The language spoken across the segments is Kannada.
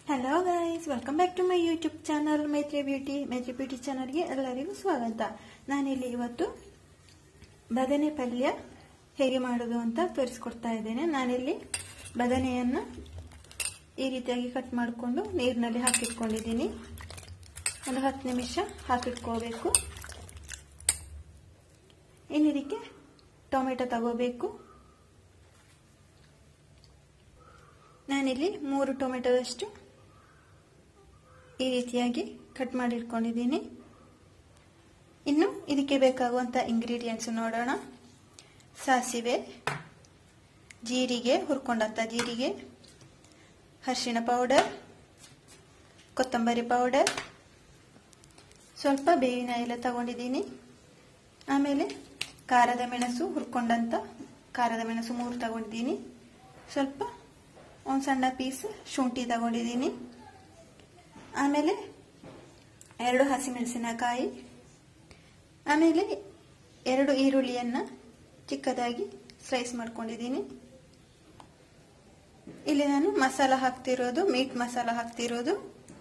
Hello guys, welcome back to my YouTube channel Maitri beauty ಚಾನಲ್ಗೆ ಎಲ್ಲರಿಗೂ ಸ್ವಾಗತ. ನಾನಿಲ್ಲಿ ಇವತ್ತು ಬದನೆ ಪಲ್ಯ ಹೇಗೆ ಮಾಡೋದು ಅಂತ ತೋರಿಸ್ಕೊಡ್ತಾ ಇದ್ದೇನೆ. ನಾನಿಲ್ಲಿ ಬದನೆಯನ್ನು ಈ ರೀತಿಯಾಗಿ ಕಟ್ ಮಾಡಿಕೊಂಡು ನೀರಿನಲ್ಲಿ ಹಾಕಿಟ್ಕೊಂಡಿದ್ದೀನಿ. ಒಂದು 10 ನಿಮಿಷ ಹಾಕಿಟ್ಕೋಬೇಕು. ಇನ್ನು ಇದಕ್ಕೆ ಟೊಮೆಟೊ ತಗೋಬೇಕು. ನಾನಿಲ್ಲಿ 3 ಟೊಮೆಟೊದಷ್ಟು ಈ ರೀತಿಯಾಗಿ ಕಟ್ ಮಾಡಿ ಇಟ್ಕೊಂಡಿದ್ದೀನಿ. ಇನ್ನು ಇದಕ್ಕೆ ಬೇಕಾಗುವಂತ ಇಂಗ್ರೀಡಿಯೆಂಟ್ಸ್ ನೋಡೋಣ. ಸಾಸಿವೆ, ಜೀರಿಗೆ, ಹುರ್ಕೊಂಡಂತ ಜೀರಿಗೆ, ಅರಿಶಿಣ ಪೌಡರ್, ಕೊತ್ತಂಬರಿ ಪೌಡರ್, ಸ್ವಲ್ಪ ಬೇವಿನ ಎಲೆ ತಗೊಂಡಿದ್ದೀನಿ. ಆಮೇಲೆ ಖಾರದ ಮೆಣಸು, ಹುರ್ಕೊಂಡಂತ ಖಾರದ ಮೆಣಸು 3 ತಗೊಂಡಿದ್ದೀನಿ. ಸ್ವಲ್ಪ ಒಂದು ಸಣ್ಣ ಪೀಸ್ ಶುಂಠಿ ತಗೊಂಡಿದ್ದೀನಿ. ಆಮೇಲೆ 2 ಹಸಿಮೆಣಸಿನಕಾಯಿ, ಆಮೇಲೆ 2 ಈರುಳ್ಳಿಯನ್ನ ಚಿಕ್ಕದಾಗಿ ಸ್ಲೈಸ್ ಮಾಡ್ಕೊಂಡಿದ್ದೀನಿ. ಇಲ್ಲಿ ನಾನು ಮಸಾಲ ಹಾಕ್ತಿರೋದು ಮೀಟ್ ಮಸಾಲ ಹಾಕ್ತಿರೋದು.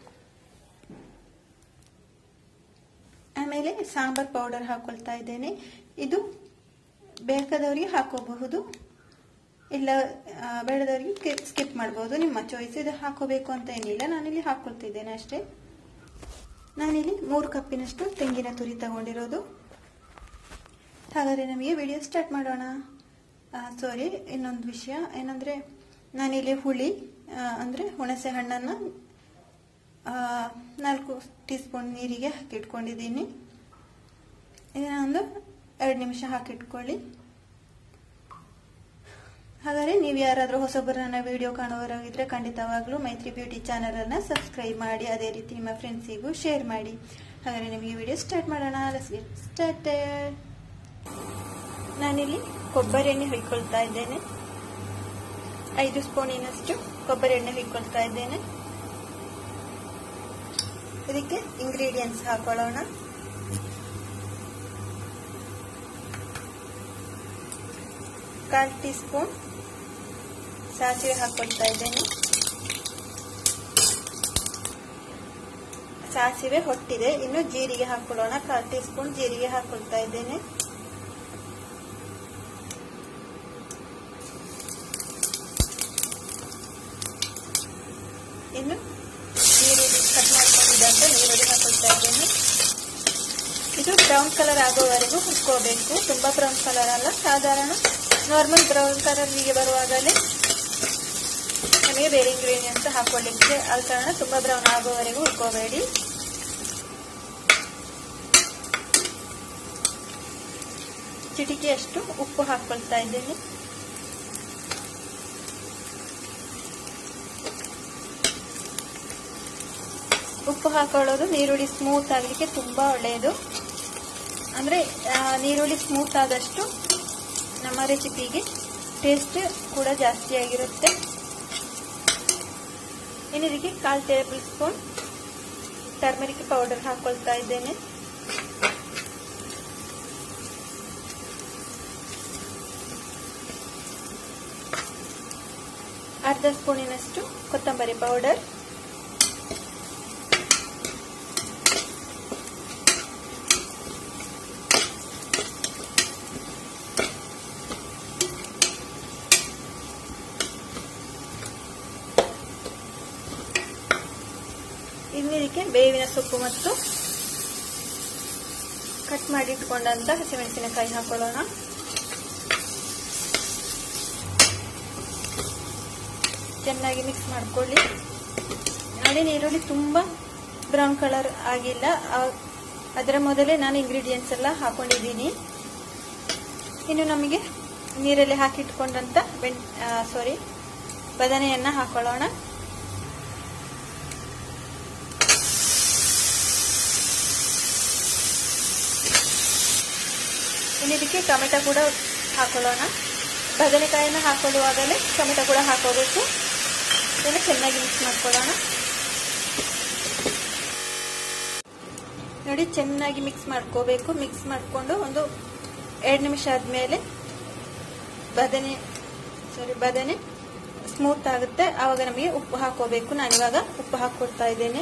ಆಮೇಲೆ ಸಾಂಬಾರ್ ಪೌಡರ್ ಹಾಕೊಳ್ತಾ ಇದ್ದೇನೆ. ಇದು ಬೇಕಾದವರಿಗೆ ಹಾಕೋಬಹುದು, ಇಲ್ಲ ಬೇಡದವರಿಗೆ ಸ್ಕಿಪ್ ಮಾಡಬಹುದು, ನಿಮ್ಮ ಚಾಯ್ಸ್. ಇದು ಹಾಕೋಬೇಕು ಅಂತ ಏನಿಲ್ಲ, ನಾನಿಲ್ಲಿ ಹಾಕೊಳ್ತಿದ್ದೇನೆ ಅಷ್ಟೇ. ನಾನಿಲ್ಲಿ 3 ಕಪ್ಪಿನಷ್ಟು ತೆಂಗಿನ ತುರಿ ತಗೊಂಡಿರೋದು. ಹಾಗಾದ್ರೆ ನಮಗೆ ವಿಡಿಯೋ ಸ್ಟಾರ್ಟ್ ಮಾಡೋಣ. ಸಾರಿ, ಇನ್ನೊಂದು ವಿಷಯ ಏನಂದ್ರೆ, ನಾನಿಲ್ಲಿ ಹುಳಿ ಅಂದ್ರೆ ಹುಣಸೆ ಹಣ್ಣನ್ನ 4 ಟೀ ಸ್ಪೂನ್ ನೀರಿಗೆ ಹಾಕಿಟ್ಕೊಂಡಿದ್ದೀನಿ. ಇದನ್ನ ಒಂದು 2 ನಿಮಿಷ ಹಾಕಿಟ್ಕೊಳ್ಳಿ. ಹಾಗಾದ್ರೆ ನೀವು ಯಾರಾದ್ರೂ ಹೊಸಬರು ನನ್ನ ವಿಡಿಯೋ ಕಾಣುವವರಾಗಿದ್ರೆ ಖಂಡಿತವಾಗ್ಲೂ ಮೈತ್ರಿ ಬ್ಯೂಟಿ ಚಾನಲ್ ಅನ್ನ ಸಬ್ಸ್ಕ್ರೈಬ್ ಮಾಡಿ, ಅದೇ ರೀತಿ ನಿಮ್ಮ ಫ್ರೆಂಡ್ಸಿಗೂ ಶೇರ್ ಮಾಡಿ. ಹಾಗಾದ್ರೆ ನಿಮಗೆ ವಿಡಿಯೋ ಸ್ಟಾರ್ಟ್ ಮಾಡೋಣ. Let's get started. ನಾನಿಲ್ಲಿ ಕೊಬ್ಬರಿ ಎಣ್ಣೆ ಹುಯ್ಕೊಳ್ತಾ ಇದ್ದೇನೆ. 5 ಸ್ಪೂನಿನಷ್ಟು ಕೊಬ್ಬರಿ ಎಣ್ಣೆ ಹುಯ್ಕೊಳ್ತಾ ಇದ್ದೇನೆ. ಇದಕ್ಕೆ ಇಂಗ್ರೀಡಿಯೆಂಟ್ಸ್ ಹಾಕೊಳ್ಳೋಣ. ಕಾಲ್ ಟೀ ಸ್ಪೂನ್ ಸಾಸಿವೆ ಹಾಕೊಳ್ತಾ ಇದ್ದೇನೆ. ಸಾಸಿವೆ ಹೊಟ್ಟಿದೆ. ಇನ್ನು ಜೀರಿಗೆ ಹಾಕೊಳ್ಳೋಣ. 1/4 ಟೀ ಸ್ಪೂನ್ ಜೀರಿಗೆ ಹಾಕೊಳ್ತಾ ಇದ್ದೇನೆ. ಇನ್ನು ಈರುಳ್ಳಿ ಕಟ್ ಮಾಡ್ಕೊಂಡಿದ್ದಂತ ಈರುಳ್ಳಿ ಹಾಕೊಳ್ತಾ ಇದ್ದೇನೆ. ಇದು ಬ್ರೌನ್ ಕಲರ್ ಆಗೋವರೆಗೂ ಹುರ್ಕೋಬೇಕು. ತುಂಬಾ ಬ್ರೌನ್ ಕಲರ್ ಅಲ್ಲ, ಸಾಧಾರಣ ನಾರ್ಮಲ್ ಬ್ರೌನ್ ಕಲರ್ ಹೀಗೆ ಬರುವಾಗಲೇ ನಮಗೆ ಬೇರೆ ಇಂಗ್ರೀಡಿಯೆಂಟ್ಸ್ ಹಾಕೊಳ್ಳಿಕ್ಕೆ. ಆದ ಕಾರಣ ತುಂಬಾ ಬ್ರೌನ್ ಆಗೋವರೆಗೂ ಹುರ್ಕೋಬೇಡಿ. ಚಿಟಿಕೆಯಷ್ಟು ಉಪ್ಪು ಹಾಕೊಳ್ತಾ ಇದ್ದೇನೆ. ಉಪ್ಪು ಹಾಕೊಳ್ಳೋದು ನೀರುಳ್ಳಿ ಸ್ಮೂತ್ ಆಗಲಿಕ್ಕೆ ತುಂಬಾ ಒಳ್ಳೆಯದು. ಅಂದ್ರೆ ನೀರುಳ್ಳಿ ಸ್ಮೂತ್ ಆದಷ್ಟು ನಮ್ಮ ರೆಸಿಪಿಗೆ ಟೇಸ್ಟ್ ಕೂಡ ಜಾಸ್ತಿ ಆಗಿರುತ್ತೆ. ಇನ್ನು ಇದಕ್ಕೆ 1/4 ಟೇಬಲ್ ಸ್ಪೂನ್ ಟರ್ಮರಿಕ್ ಪೌಡರ್ ಹಾಕೊಳ್ತಾ ಇದ್ದೇನೆ. ಅರ್ಧ ಸ್ಪೂನಿನಷ್ಟು ಕೊತ್ತಂಬರಿ ಪೌಡರ್, ಇನ್ನು ಇದಕ್ಕೆ ಬೇವಿನ ಸೊಪ್ಪು ಮತ್ತು ಕಟ್ ಮಾಡಿ ಇಟ್ಕೊಂಡಂತ ಹಸಿಮೆಣಸಿನಕಾಯಿ ಹಾಕೊಳ್ಳೋಣ. ಚೆನ್ನಾಗಿ ಮಿಕ್ಸ್ ಮಾಡ್ಕೊಳ್ಳಿ. ನೋಡಿ, ಈರುಳ್ಳಿ ತುಂಬಾ ಬ್ರೌನ್ ಕಲರ್ ಆಗಿಲ್ಲ. ಅದರ ಮೊದಲೇ ನಾನು ಇಂಗ್ರೀಡಿಯೆಂಟ್ಸ್ ಎಲ್ಲ ಹಾಕೊಂಡಿದ್ದೀನಿ. ಇನ್ನು ನಮಗೆ ನೀರಲ್ಲಿ ಹಾಕಿಟ್ಕೊಂಡಂತ ಬದನೆಯನ್ನ ಹಾಕೊಳ್ಳೋಣ. ಇದಕ್ಕೆ ಟೊಮೆಟೊ ಕೂಡ ಹಾಕೊಳ್ಳೋಣ. ಬದನೆಕಾಯಿನ ಹಾಕೊಳ್ಳುವಾಗಲೇ ಟೊಮೆಟೊ ಕೂಡ ಹಾಕೋಬೇಕು. ಇದನ್ನು ಚೆನ್ನಾಗಿ ಮಿಕ್ಸ್ ಮಾಡ್ಕೊಳ್ಳೋಣ. ನೋಡಿ, ಚೆನ್ನಾಗಿ ಮಿಕ್ಸ್ ಮಾಡ್ಕೋಬೇಕು. ಮಿಕ್ಸ್ ಮಾಡ್ಕೊಂಡು ಒಂದು 2 ನಿಮಿಷ ಆದ್ಮೇಲೆ ಬದನೆ ಸ್ಮೂತ್ ಆಗುತ್ತೆ, ಆವಾಗ ನಮಗೆ ಉಪ್ಪು ಹಾಕೋಬೇಕು. ನಾನಿವಾಗ ಉಪ್ಪು ಹಾಕೊಳ್ತಾ ಇದ್ದೇನೆ.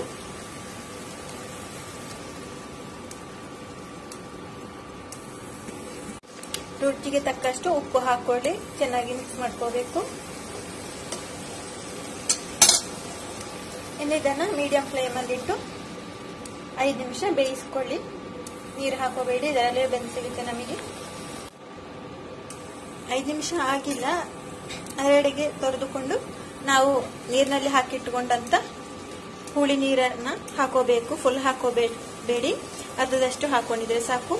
ರುಚಿಗೆ ತಕ್ಕಷ್ಟು ಉಪ್ಪು ಹಾಕೊಳ್ಳಿ, ಚೆನ್ನಾಗಿ ಮಿಕ್ಸ್ ಮಾಡ್ಕೋಬೇಕು. ಇನ್ನು ಇದನ್ನ ಮೀಡಿಯಂ ಫ್ಲೇಮ್ ಅಲ್ಲಿ ಇಟ್ಟು 5 ನಿಮಿಷ ಬೇಯಿಸ್ಕೊಳ್ಳಿ. ನೀರು ಹಾಕೋಬೇಡಿ, ಇದರಲ್ಲೇ ಬೆಂದಿರುತ್ತೆ ನಮಗೆ. 5 ನಿಮಿಷ ಆಗಿಲ್ಲ, ಹರಡೆಗೆ ತೊರೆದುಕೊಂಡು ನಾವು ನೀರಿನಲ್ಲಿ ಹಾಕಿಟ್ಟುಕೊಂಡಂತ ಹುಳಿ ನೀರನ್ನ ಹಾಕೋಬೇಕು. ಫುಲ್ ಹಾಕೋಬೇಡಿ, ಅರ್ಧದಷ್ಟು ಹಾಕೊಂಡಿದ್ರೆ ಸಾಕು.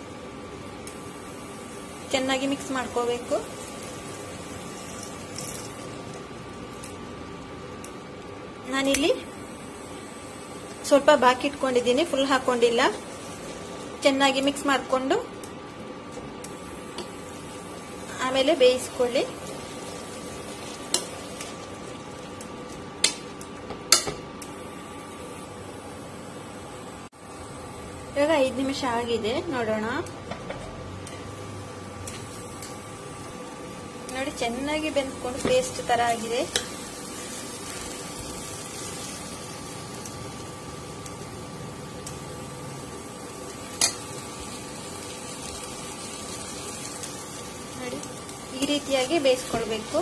ಚೆನ್ನಾಗಿ ಮಿಕ್ಸ್ ಮಾಡ್ಕೋಬೇಕು. ನಾನಿಲ್ಲಿ ಸ್ವಲ್ಪ ಬಾಕಿ ಇಟ್ಕೊಂಡಿದ್ದೀನಿ, ಫುಲ್ ಹಾಕೊಂಡಿಲ್ಲ. ಚೆನ್ನಾಗಿ ಮಿಕ್ಸ್ ಮಾಡಿಕೊಂಡು ಆಮೇಲೆ ಬೇಯಿಸ್ಕೊಳ್ಳಿ. ಇವಾಗ 5 ನಿಮಿಷ ಆಗಿದೆ, ನೋಡೋಣ. ನೋಡಿ, ಚೆನ್ನಾಗಿ ಬೆಂದ್ಕೊಂಡು ಪೇಸ್ಟ್ ತರ ಆಗಿದೆ. ನೋಡಿ, ಈ ರೀತಿಯಾಗಿ ಬೇಯಿಸ್ಕೊಳ್ಬೇಕು.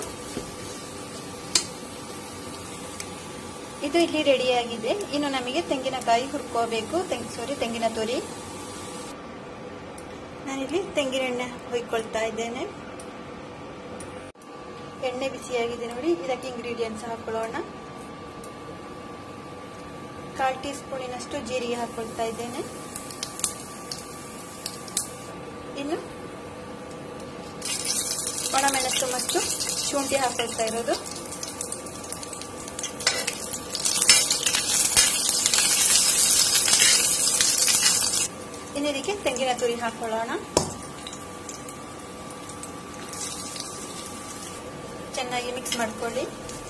ಇದು ಇಲ್ಲಿ ರೆಡಿಯಾಗಿದೆ. ಇನ್ನು ನಮಗೆ ತೆಂಗಿನಕಾಯಿ ಹುರ್ಕೋಬೇಕು. ತೆಂಗಿನ ತುರಿ. ನಾನಿಲ್ಲಿ ತೆಂಗಿನ ಎಣ್ಣೆ ಹುಯ್ಕೊಳ್ತಾ ಇದ್ದೇನೆ. ಎಣ್ಣೆ ಬಿಸಿಯಾಗಿದೆ ನೋಡಿ. ಇದಕ್ಕೆ ಇಂಗ್ರೀಡಿಯೆಂಟ್ಸ್ ಹಾಕೊಳ್ಳೋಣ. 1/4 ಟೀ ಸ್ಪೂನಿನಷ್ಟು ಜೀರಿಗೆ ಹಾಕೊಳ್ತಾ ಇದ್ದೇನೆ. ಇನ್ನು ಒಣಮೆಣಸು ಮತ್ತು ಶುಂಠಿ ಹಾಕೊಳ್ತಾ ಇರೋದು. ಇನ್ನು ಇದಕ್ಕೆ ತೆಂಗಿನ ತುರಿ ಹಾಕೊಳ್ಳೋಣ. ಚೆನ್ನಾಗಿ ಮಿಕ್ಸ್ ಮಾಡ್ಕೊಳ್ಳಿ.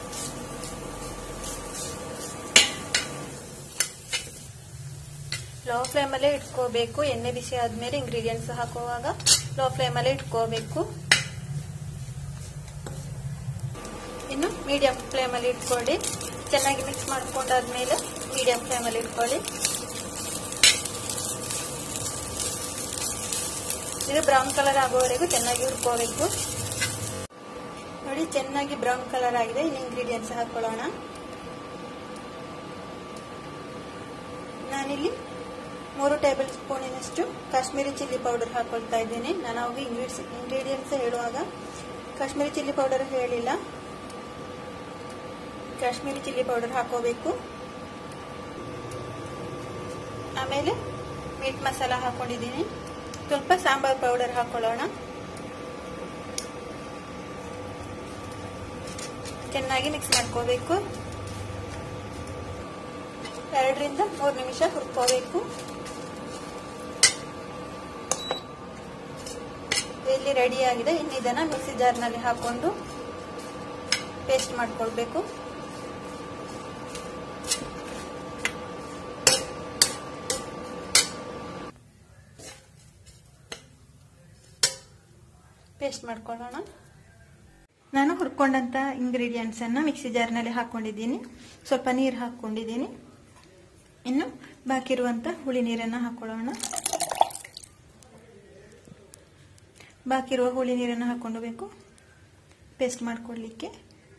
ಲೋ ಫ್ಲೇಮ್ ಅಲ್ಲೇ ಇಟ್ಕೋಬೇಕು. ಎಣ್ಣೆ ಬಿಸಿ ಆದ್ಮೇಲೆ ಇಂಗ್ರೀಡಿಯೆಂಟ್ಸ್ ಹಾಕುವಾಗ ಲೋ ಫ್ಲೇಮ್ ಅಲ್ಲೇ ಇಟ್ಕೋಬೇಕು. ಇನ್ನು ಮೀಡಿಯಂ ಫ್ಲೇಮ್ ಅಲ್ಲಿ ಇಟ್ಕೊಳ್ಳಿ. ಚೆನ್ನಾಗಿ ಮಿಕ್ಸ್ ಮಾಡ್ಕೊಂಡಾದ್ಮೇಲೆ ಮೀಡಿಯಂ ಫ್ಲೇಮ್ ಅಲ್ಲಿ ಇಟ್ಕೊಳ್ಳಿ. ಇದು ಬ್ರೌನ್ ಕಲರ್ ಆಗೋವರೆಗೂ ಚೆನ್ನಾಗಿ ಹುರ್ಕೋಬೇಕು. ನೋಡಿ, ಚೆನ್ನಾಗಿ ಬ್ರೌನ್ ಕಲರ್ ಆಗಿದೆ. ಇನ್ನು ಇಂಗ್ರೀಡಿಯೆಂಟ್ಸ್ ಹಾಕೊಳ್ಳೋಣ. ನಾನಿಲ್ಲಿ 3 ಟೇಬಲ್ ಸ್ಪೂನಿನಷ್ಟು ಕಾಶ್ಮೀರಿ ಚಿಲ್ಲಿ ಪೌಡರ್ ಹಾಕೊಳ್ತಾ ಇದ್ದೇನೆ. ನಾನು ಅವಾಗ ಇಂಗ್ರೀಡಿಯೆಂಟ್ಸ್ ಹೇಳುವಾಗ ಕಾಶ್ಮೀರಿ ಚಿಲ್ಲಿ ಪೌಡರ್ ಹೇಳಿಲ್ಲ. ಕಾಶ್ಮೀರಿ ಚಿಲ್ಲಿ ಪೌಡರ್ ಹಾಕೋಬೇಕು. ಆಮೇಲೆ ಮೀಟ್ ಮಸಾಲ ಹಾಕೊಂಡಿದ್ದೀನಿ. ಸ್ವಲ್ಪ ಸಾಂಬಾರ್ ಪೌಡರ್ ಹಾಕೊಳ್ಳೋಣ. ಚೆನ್ನಾಗಿ ಮಿಕ್ಸ್ ಮಾಡ್ಕೋಬೇಕು. 2 ರಿಂದ 3 ನಿಮಿಷ ಹುರ್ಕೋಬೇಕು. ಇಲ್ಲಿ ರೆಡಿ ಆಗಿದೆ. ಇನ್ನು ಇದನ್ನ ಮಿಕ್ಸಿ ಜಾರ್ನಲ್ಲಿ ಹಾಕೊಂಡು ಪೇಸ್ಟ್ ಮಾಡ್ಕೊಳ್ಬೇಕು. ಪೇಸ್ಟ್ ಮಾಡ್ಕೊಳ್ಳೋಣ. ನಾನು ಹುರ್ಕೊಂಡಂತ ಇಂಗ್ರೀಡಿಯೆಂಟ್ಸ್ ಅನ್ನ ಮಿಕ್ಸಿ ಜಾರ್ನಲ್ಲಿ ಹಾಕೊಂಡಿದ್ದೀನಿ. ಸ್ವಲ್ಪ ನೀರು ಹಾಕೊಂಡಿದ್ದೀನಿ. ಇನ್ನು ಬಾಕಿ ಇರುವಂತ ಹುಳಿ ನೀರನ್ನ ಹಾಕೊಳ್ಳೋಣ. ಬಾಕಿ ಇರುವ ಹುಳಿ ನೀರನ್ನ ಹಾಕೊಂಡಬೇಕು ಪೇಸ್ಟ್ ಮಾಡ್ಕೊಳ್ಳಿಕ್ಕೆ.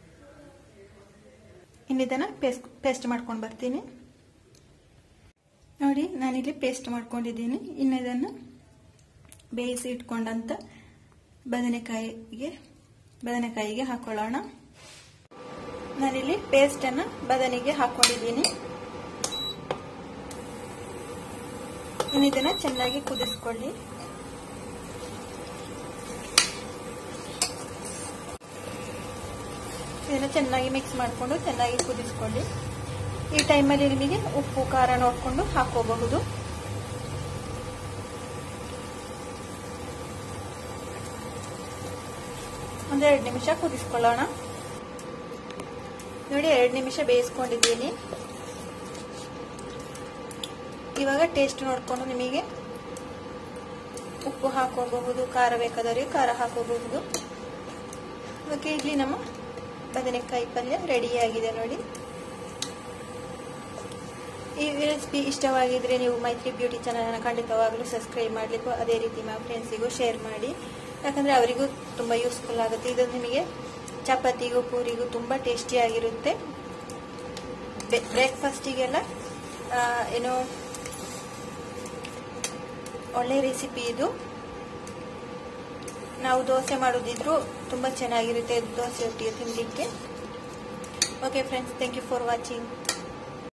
ಇನ್ನಿದನ್ನ ಪೇಸ್ಟ್ ಮಾಡ್ಕೊಂಡು ಬರ್ತೀನಿ. ನೋಡಿ, ನಾನಿಲ್ಲಿ ಪೇಸ್ಟ್ ಮಾಡ್ಕೊಂಡಿದ್ದೀನಿ. ಇನ್ನು ಇದನ್ನ ಬೇಯಿಸಿ ಇಟ್ಕೊಂಡಂತ ಬದನೆಕಾಯಿಗೆ ಹಾಕೊಳ್ಳೋಣ. ನಾನಿಲ್ಲಿ ಪೇಸ್ಟ್ ಅನ್ನ ಬದನೆಗೆ ಹಾಕೊಂಡಿದ್ದೀನಿ. ಇನ್ನು ಇದನ್ನ ಚೆನ್ನಾಗಿ ಕುದಿಸ್ಕೊಳ್ಳಿ. ಇದನ್ನ ಚೆನ್ನಾಗಿ ಮಿಕ್ಸ್ ಮಾಡಿಕೊಂಡು ಚೆನ್ನಾಗಿ ಕುದಿಸ್ಕೊಳ್ಳಿ. ಈ ಟೈಮಲ್ಲಿ ನಿಮಗೆ ಉಪ್ಪು ಖಾರ ನೋಡಿಕೊಂಡು ಹಾಕೋಬಹುದು. ಒಂದು 2 ನಿಮಿಷ ಕುದಿಸ್ಕೊಳ್ಳೋಣ. ನೋಡಿ, 2 ನಿಮಿಷ ಬೇಯಿಸ್ಕೊಂಡಿದ್ದೀನಿ. ಇವಾಗ ಟೇಸ್ಟ್ ನೋಡ್ಕೊಂಡು ನಿಮಗೆ ಉಪ್ಪು ಹಾಕೋಬಹುದು. ಖಾರ ಬೇಕಾದವರಿಗೆ ಖಾರ ಹಾಕೋಬಹುದು. ಓಕೆ, ಇಲ್ಲಿ ನಮ್ಮ ಬದನೆಕಾಯಿ ಪಲ್ಯ ರೆಡಿಯಾಗಿದೆ ನೋಡಿ. ಈ ರೆಸಿಪಿ ಇಷ್ಟವಾಗಿದ್ರೆ ನೀವು ಮೈತ್ರಿ ಬ್ಯೂಟಿ ಚಾನಲ್ನ ಖಂಡಿತವಾಗಲೂ ಸಬ್ಸ್ಕ್ರೈಬ್ ಮಾಡಲಿಕ್ಕೂ ಅದೇ ರೀತಿ ನಿಮ್ಮ ಫ್ರೆಂಡ್ಸಿಗೂ ಶೇರ್ ಮಾಡಿ, ಯಾಕಂದರೆ ಅವರಿಗೂ ತುಂಬ ಯೂಸ್ಫುಲ್ ಆಗುತ್ತೆ. ಇದು ನಿಮಗೆ ಚಪಾತಿಗೂ ಪೂರಿಗೂ ತುಂಬ ಟೇಸ್ಟಿಯಾಗಿರುತ್ತೆ. ಬ್ರೇಕ್ಫಾಸ್ಟಿಗೆಲ್ಲ ಏನೋ ಒಳ್ಳೆ ರೆಸಿಪಿ ಇದು. ನಾವು ದೋಸೆ ಮಾಡೋದಿದ್ರು ತುಂಬ ಚೆನ್ನಾಗಿರುತ್ತೆ ದೋಸೆ ಒಟ್ಟಿಗೆ ತಿನ್ನಲಿಕ್ಕೆ. Okay friends, thank you for watching.